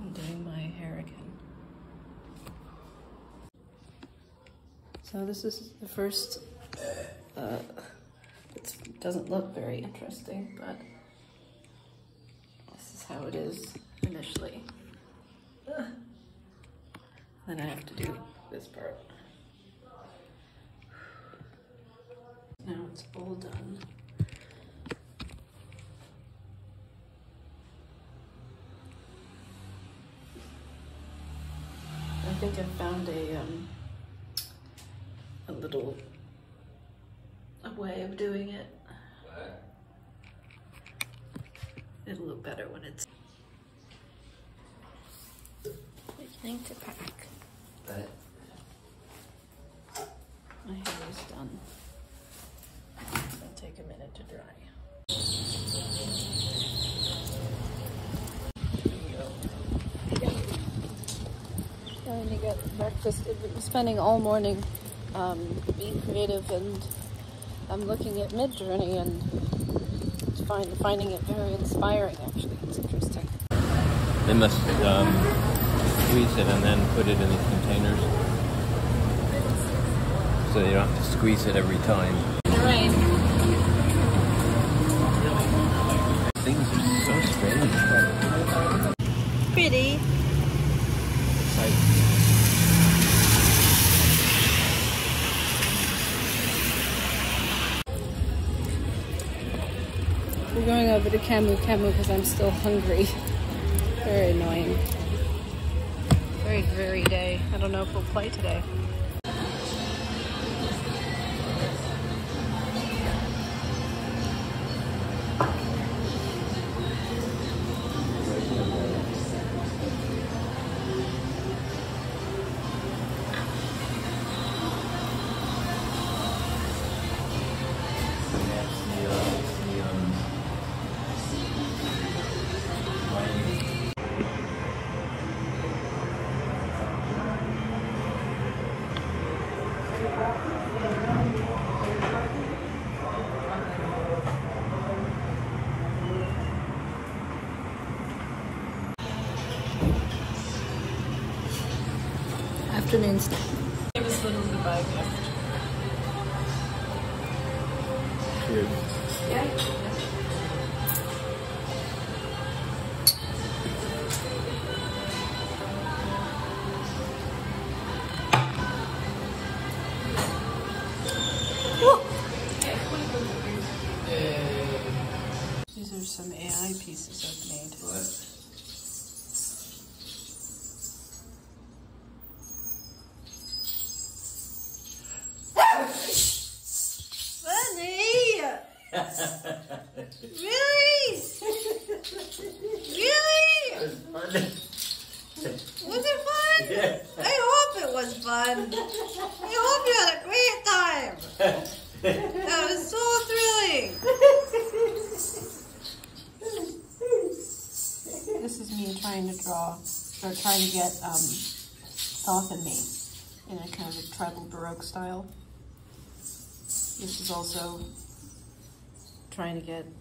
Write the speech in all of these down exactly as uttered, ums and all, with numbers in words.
I'm doing my hair again. So this is the first, uh, it doesn't look very interesting, but this is how it is initially. Ugh. Then I have to do this part. Now it's all done. I think I found a um, a little a way of doing it. It'll look better when it's beginning to pack. But my hair is done. It'll take a minute to dry. Trying to get breakfast. I've been spending all morning um, being creative, and I'm looking at Mid-Journey and find, finding it very inspiring, actually. It's interesting. They must um, squeeze it and then put it in these containers so you don't have to squeeze it every time. In the rain. Things are so strange. Pretty. We're going over to CamuCamu because I'm still hungry. Very annoying. Very dreary day. I don't know if we'll play today. Afternoon snack. Give us little goodbye gift. Cheers. Yeah. These are some A I pieces I've made. What? Really? Really? It was fun. Was it fun? Yeah. I hope it was fun. I hope you had a great time. That was so thrilling. This is me trying to draw, or trying to get um, Thoth and me in a kind of a tribal Baroque style. This is also trying to get,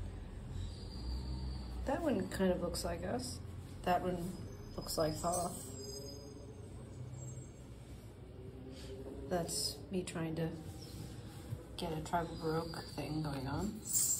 that one kind of looks like us. That one looks like Thoth. That's me trying to get a tribal Baroque thing going on.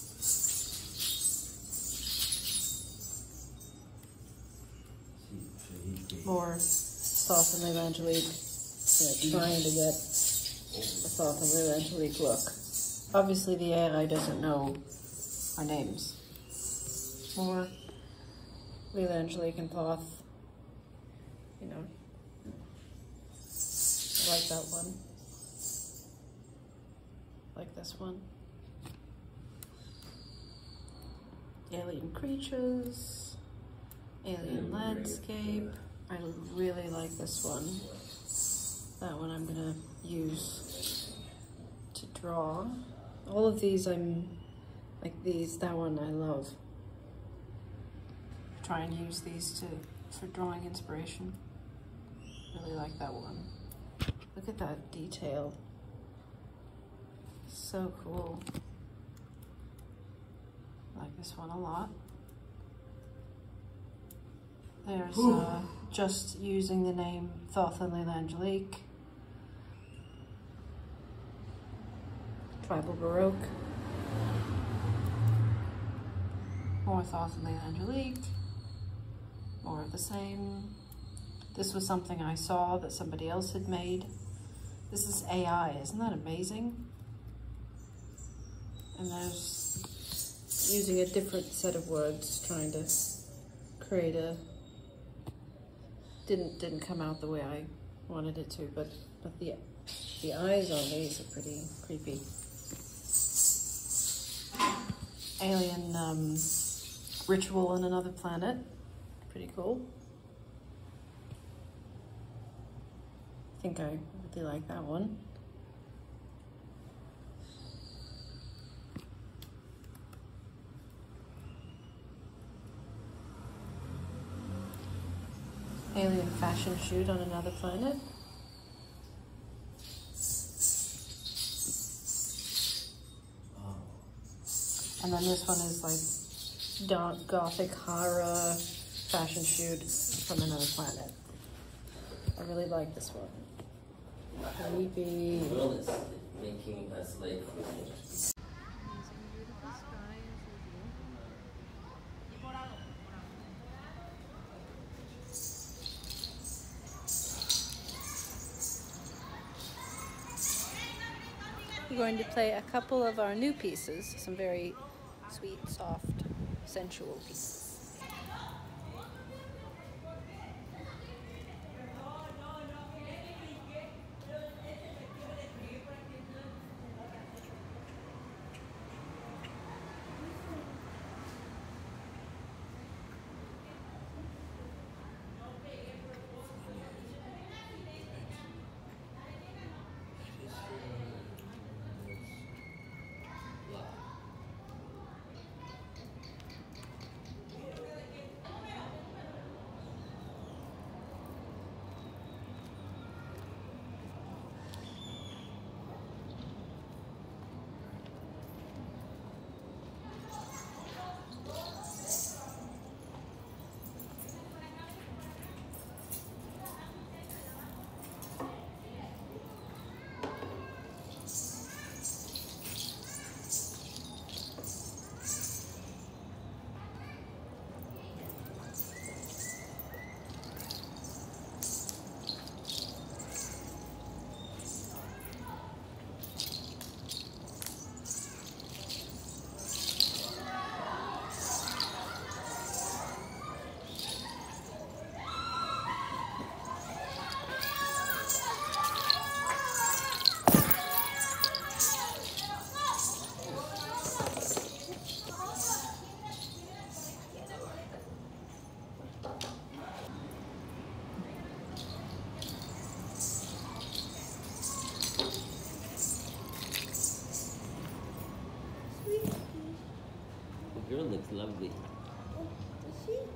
More Thoth and Lila'Angelique, you know, trying to get a Thoth and Lila'Angelique look. Obviously the A I doesn't know our names. More Lila'Angelique and Thoth, you know. I like that one. Like this one. Alien creatures, alien landscape. I really like this one. That one I'm gonna use to draw. All of these I'm, like these, that one I love. Try and use these to, for drawing inspiration. Really like that one. Look at that detail. So cool. I like this one a lot. There's uh, just using the name Thoth and Lila'Angelique. Tribal Baroque. More Thoth and Lila'Angelique. More of the same. This was something I saw that somebody else had made. This is A I, isn't that amazing? And there's using a different set of words, trying to create a, didn't didn't come out the way I wanted it to, but but the the eyes on these are pretty creepy. Alien um, ritual on another planet, pretty cool. I think I really like that one. Alien fashion shoot on another planet. And then this one is like dark gothic horror fashion shoot from another planet. I really like this one. Creepy. The world is making us slave for We're going to play a couple of our new pieces, some very sweet, soft, sensual pieces. The girl looks lovely. Is she?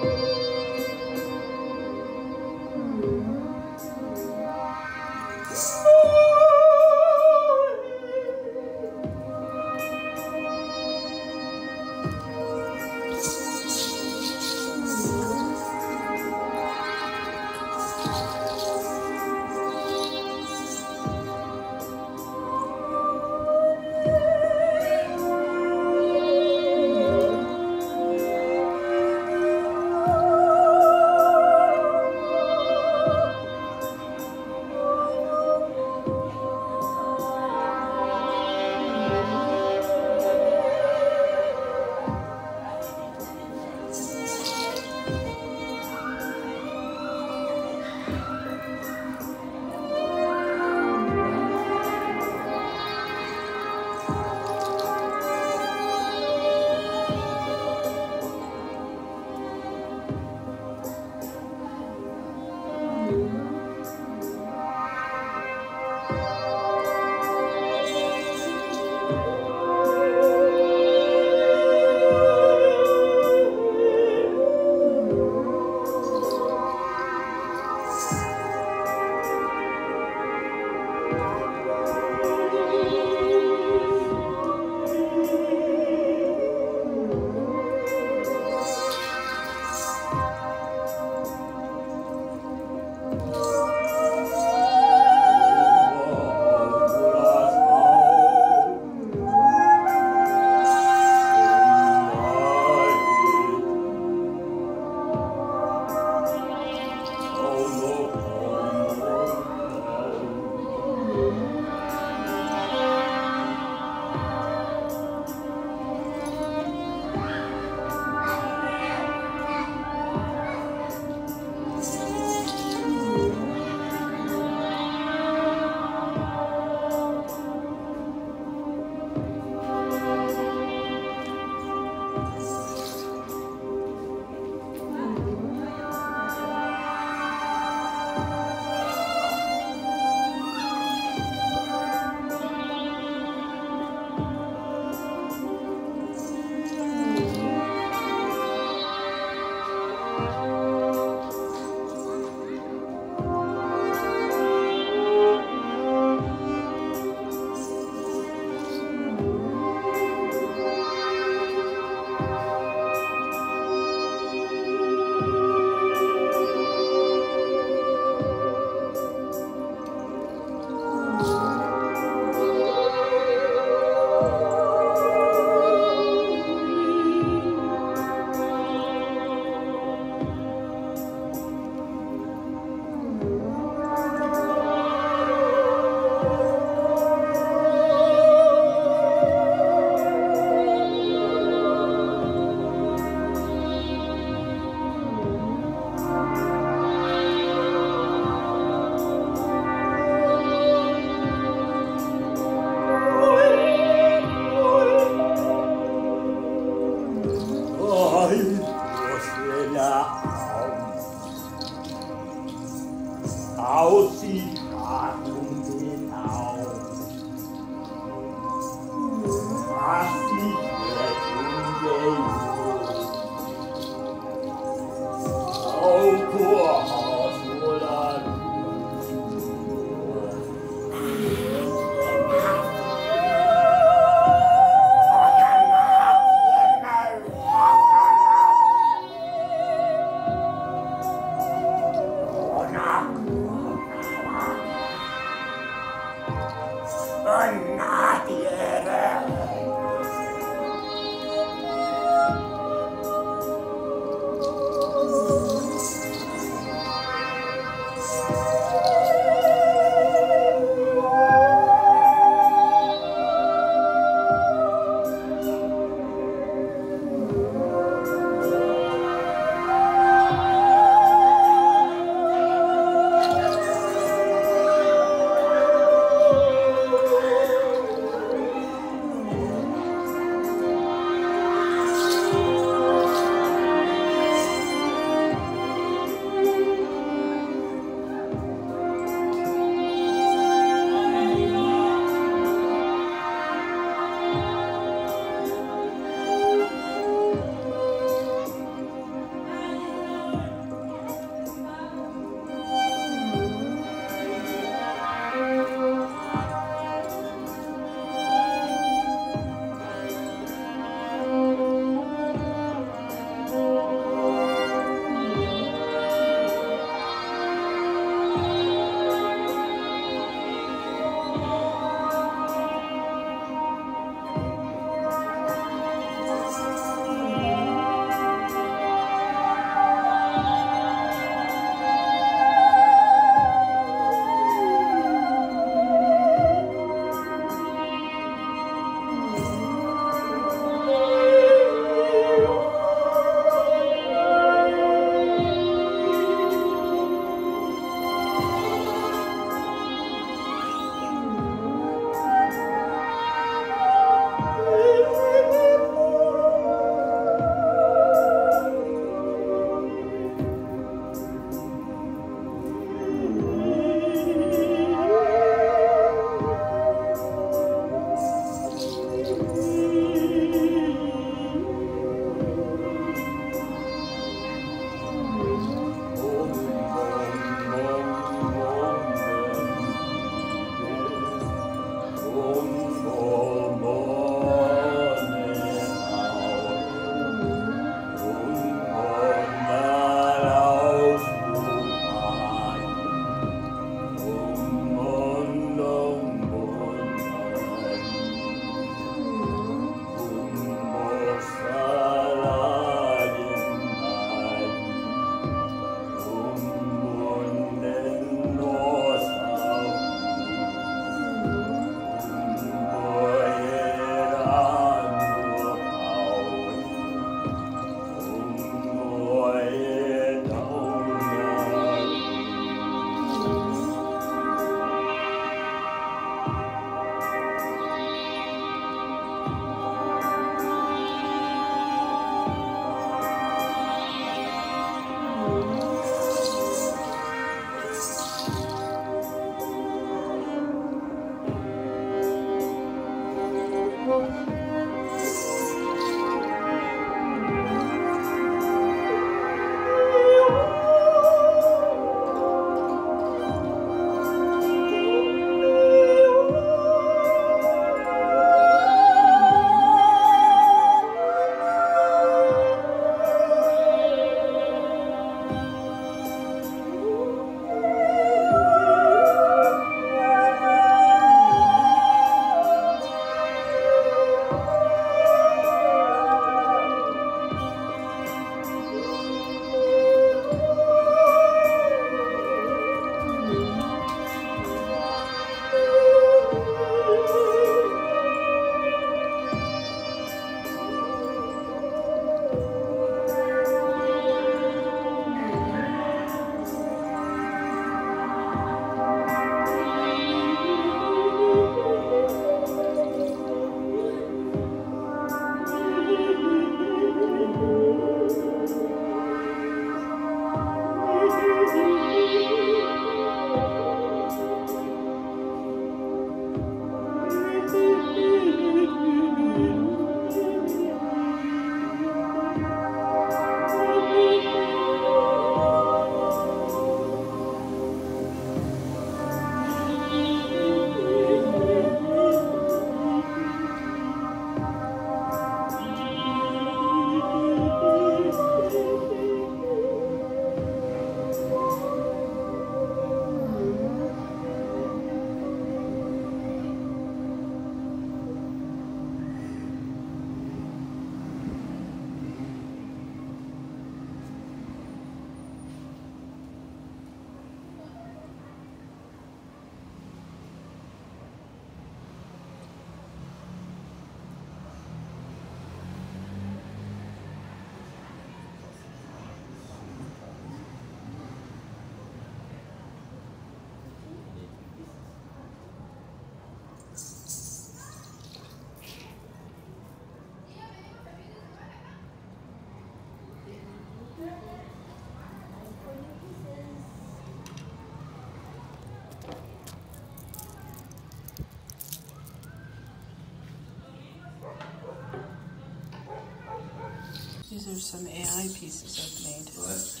These are some A I pieces I've made. What?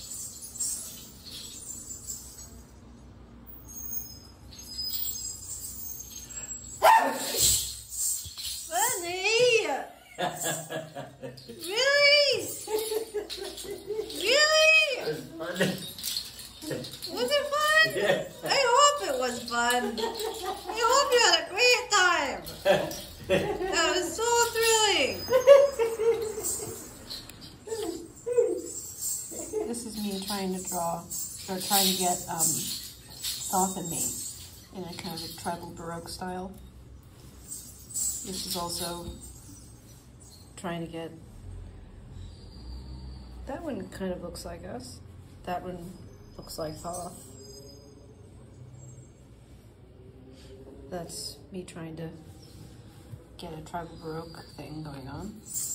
Funny! Really? Really? Was it fun? Yeah. I hope it was fun. I hope you had a great time. That was so thrilling. This is me trying to draw, or trying to get um, Thoth and me in a kind of a tribal Baroque style. This is also trying to get, that one kind of looks like us. That one looks like Thoth. That's me trying to get a tribal Baroque thing going on.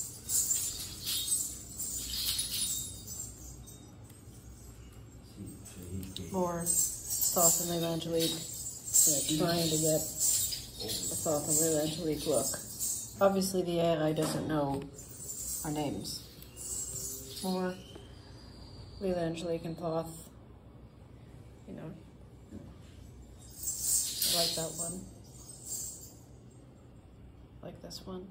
More Thoth and Lila'Angelique, you know, trying to get a Thoth and Lila'Angelique look. Obviously the A I doesn't know our names. More Lila'Angelique and Thoth, you know. I like that one. I like this one.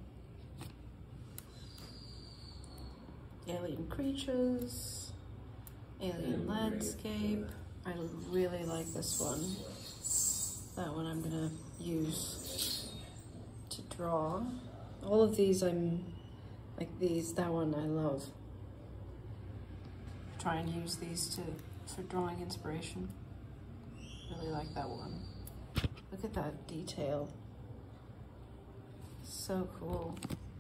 Alien creatures, alien landscape. I really like this one. That one I'm gonna use to draw. All of these I'm, like these, that one I love. Try and use these to, for drawing inspiration. Really like that one. Look at that detail. So cool.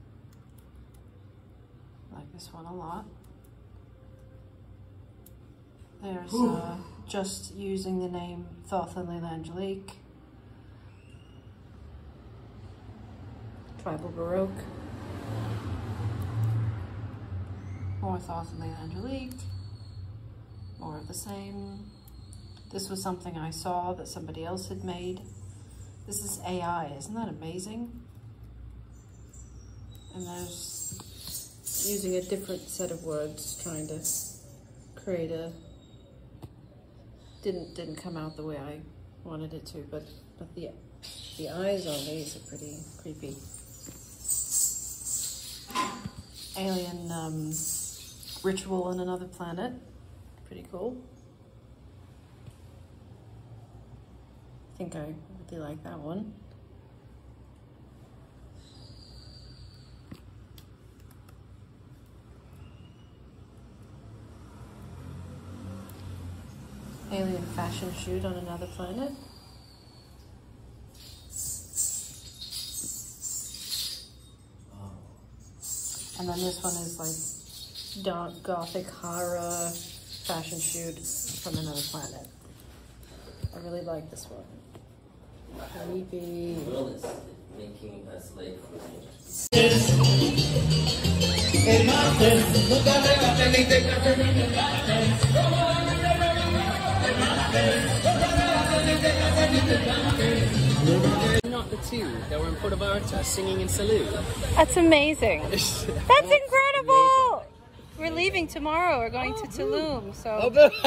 I like this one a lot. There's uh, just using the name Thoth and Lila'Angelique. Tribal Baroque. More Thoth and Lila'Angelique. More of the same. This was something I saw that somebody else had made. This is A I, isn't that amazing? And there's using a different set of words, trying to create a, didn't didn't come out the way I wanted it to, but but the the eyes on these are pretty creepy. Alien um, ritual on another planet, pretty cool. I think I really like that one. Alien fashion shoot on another planet. And then this one is like dark gothic horror fashion shoot from another planet. I really like this one. Creepy. The world is making us late for me. Not the two that were in Puerto Vallarta singing in Salud. That's amazing. That's incredible. We're leaving tomorrow. We're going to Tulum. So.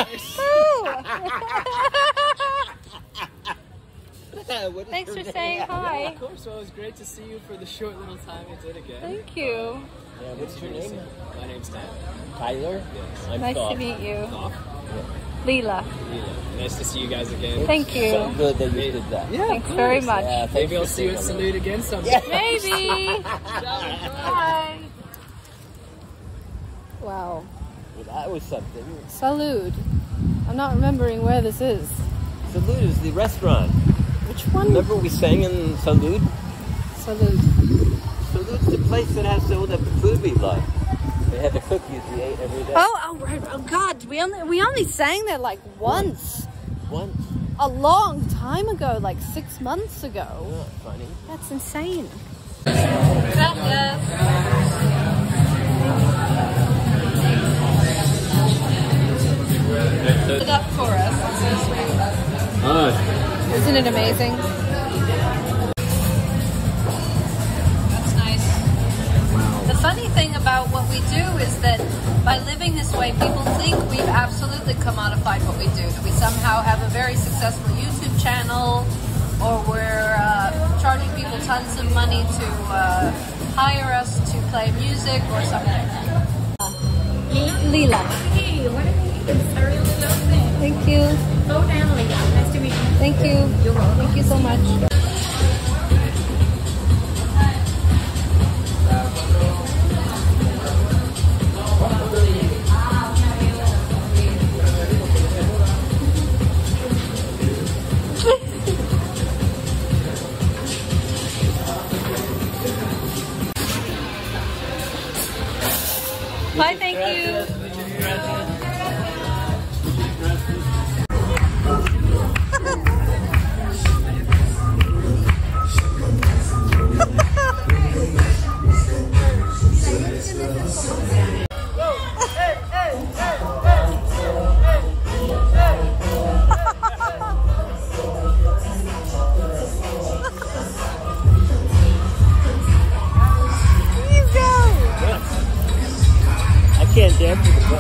Thanks for saying hi. Of course, well, it was great to see you for the short little time I did again. Thank you. Yeah, what's your name? My name's Tyler. Tyler? Yes. I'm Nice Thoth. to meet you. Thoth? Leela. Yeah. Nice to see you guys again. Thank you. So good that you did that. Yeah, Thanks very much. Yeah, thanks Maybe I'll for see you at saying Salud again someday. Yeah. Maybe. Bye. Bye. Wow. Well, that was something. Salud. I'm not remembering where this is. Salud is the restaurant. Which one? Remember we sang in Salud? Salud. Salud's the place that has all the food we love. They had the cookies we ate every day. Oh, oh, right. Oh, God. We only we only sang there like once. Once. A long time ago, like six months ago. Oh, funny. That's insane. It up for us. Oh. Isn't it amazing? That's nice. Wow. The funny thing about what we do is way people think, we've absolutely commodified what we do. That we somehow have a very successful YouTube channel, or we're uh, charging people tons of money to uh, hire us to play music or something. Lila. Hey, what are you? I really love it. Thank you. Slow down, Lila. Nice to meet you. Thank you. You're welcome. Thank you so much. Bye, thank you. Can't dance with the book.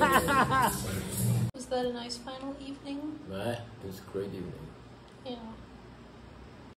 Was that a nice final evening? Right, it was a great evening. Yeah.